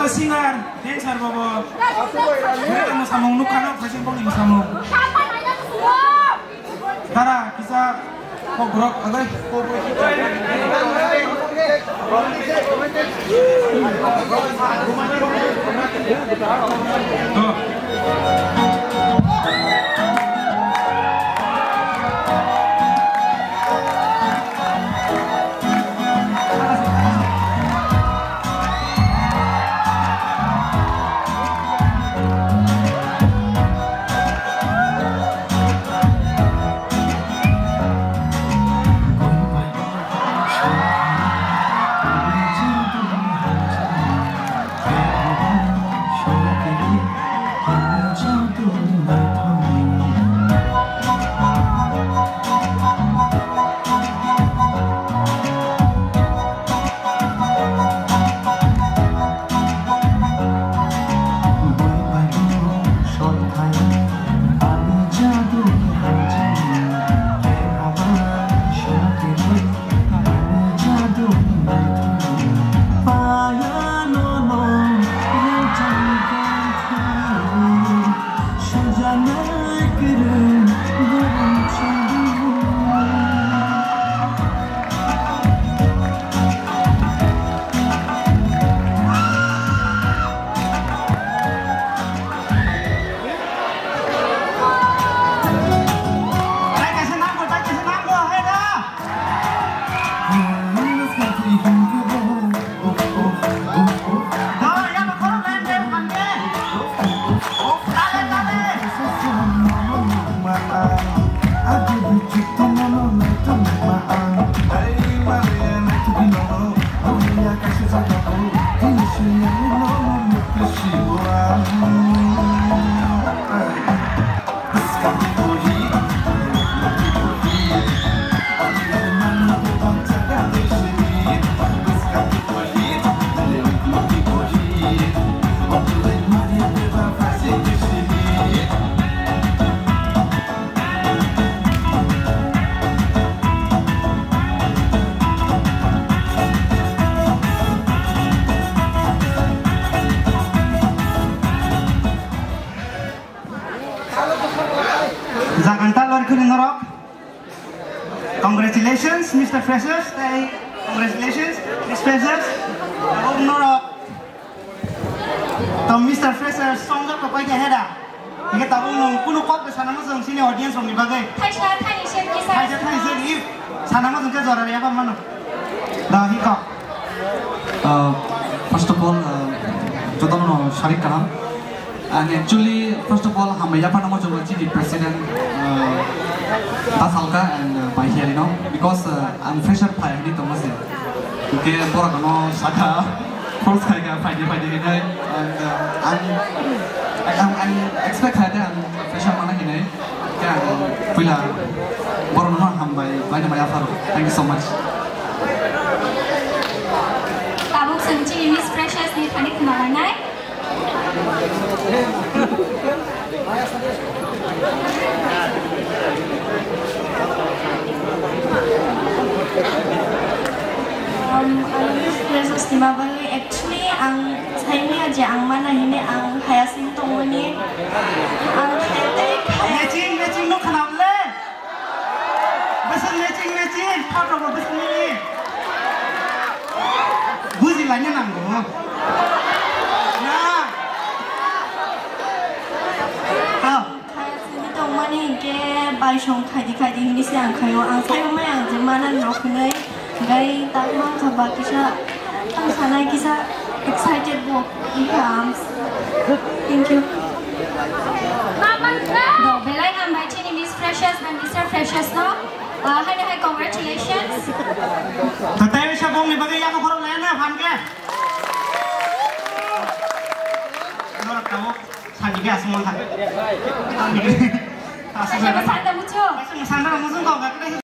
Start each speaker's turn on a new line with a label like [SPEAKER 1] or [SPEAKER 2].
[SPEAKER 1] Atau singer, dancer bobo. Mereka mau samung nukano, presiden pun ini samung. Tara, bisa pogrok, agak pogrok. Tuh. Congratulations, Mr. Freshers. Congratulations, Miss Freshers. To Mr. Freshers, song up apa aja heda. Kita tahu kuno kok sana masuk sini audience orang dibagai. Thai sih, sana masuk ke zona apa mana? Dah hikap.
[SPEAKER 2] First of all, kita mau Sharif Kalam. And actually, first of all, kami apa nama coba di President Tasalka and by here, you know, because I'm fresher player ini Thomas ya. Oke, orang kano saka first kaya pagi ini, and I'm expect ada fresher mana ini, kaya pula orang nama hambai banyak banyak faru. Thank you so much.
[SPEAKER 3] Tabuk senci Miss Precious ni tadi kenalan naik. Precious di Mabali actually ang saya ni aja ang mana ini ang hayasing tong ni ang
[SPEAKER 1] matching no kenal le. Besan matching, kau tahu besan ni. Buzi lainnya nanggo.
[SPEAKER 3] Mani ke baishong kadi ini siang kayo ang sayo mayang jemanan roknay gay takmang kaba kisa ang sanay kisa excited bo ikams. Thank you. Do belay ang bachi ni Miss Precious and Mr. Precious no. Hi congratulations.
[SPEAKER 1] Tatay siya bong ibagay ako kurang lena han ke. Ano tawo sajiga semua kan.
[SPEAKER 3] Saya bersanda muncul.
[SPEAKER 1] Bersanda muncul kau